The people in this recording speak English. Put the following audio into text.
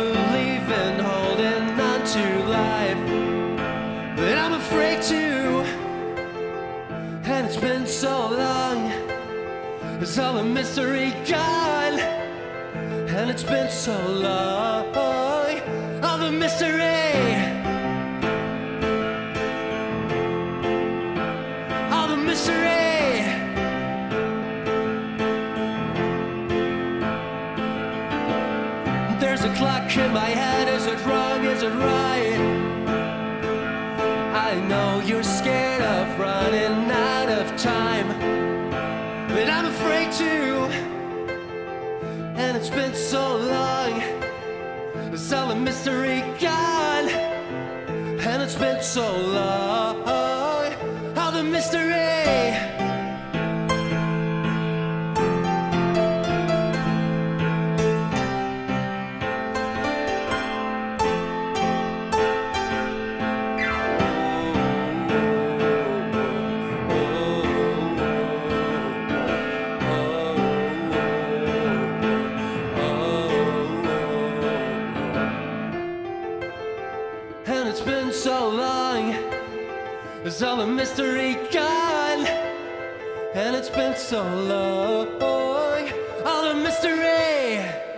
believe in holding on to life, but I'm afraid to. And it's been so long, it's all a mystery gone. And it's been so long, all the mystery, all the mystery. There's a clock in my head, is it wrong, is it right? I know you're scared of running out of time, but I'm afraid to. And it's been so long, it's all a mystery gone. And it's been so long, all the mystery. And it's been so long, it's all a mystery gone. And it's been so long, all the mystery.